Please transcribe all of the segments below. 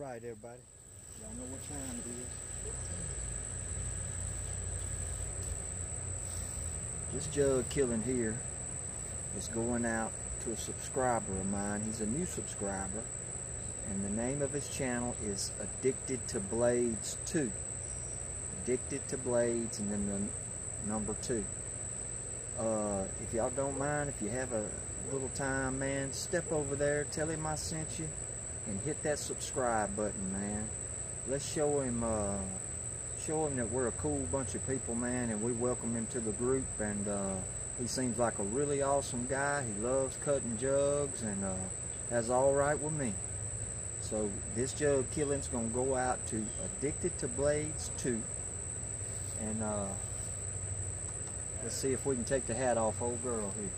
right, everybody. Y'all know what time it is. This jug killing here is going out to a subscriber of mine. He's a new subscriber, and the name of his channel is Addicted to Blades 2. Addicted to Blades, and then the number 2. If y'all don't mind, if you have a little time, man, step over there, tell him I sent you, and hit that subscribe button, man. Let's show him that we're a cool bunch of people, man, and we welcome him to the group. And he seems like a really awesome guy. He loves cutting jugs, and that's all right with me. So this jug killing's gonna go out to Addicted to Blades 2, and let's see if we can take the hat off old girl here.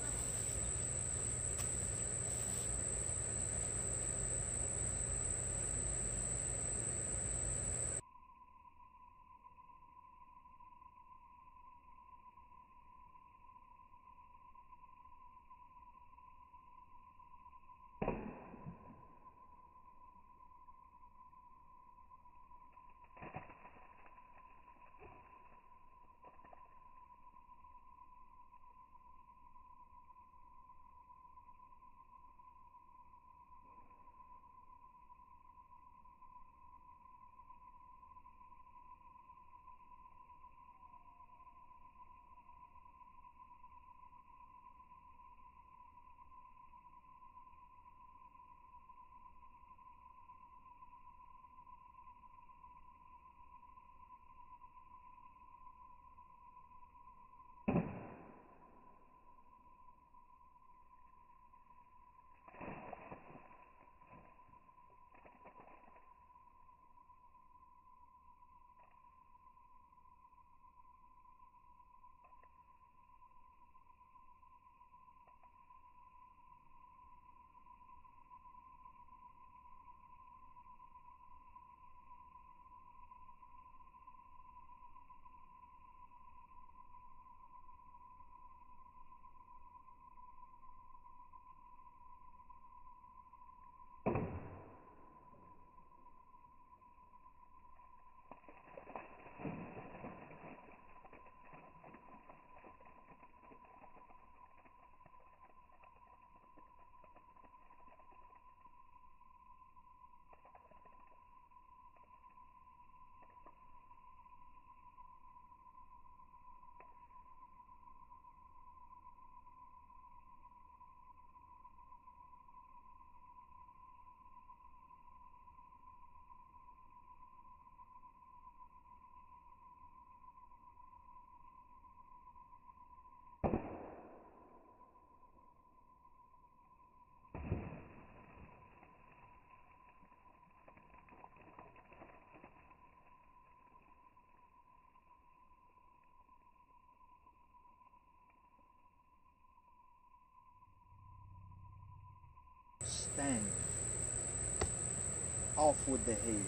Stand off with the head.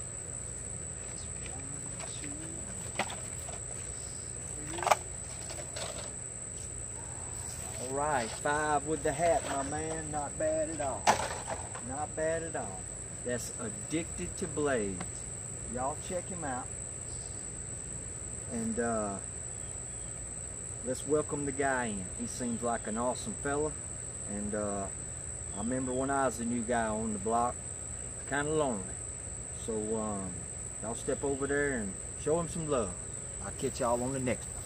All right, 5 with the hat, my man. Not bad at all. Not bad at all. That's Addicted to Blades. Y'all check him out. And let's welcome the guy in. He seems like an awesome fella. And I remember when I was a new guy on the block, kind of lonely. So y'all step over there and show him some love. I'll catch y'all on the next one.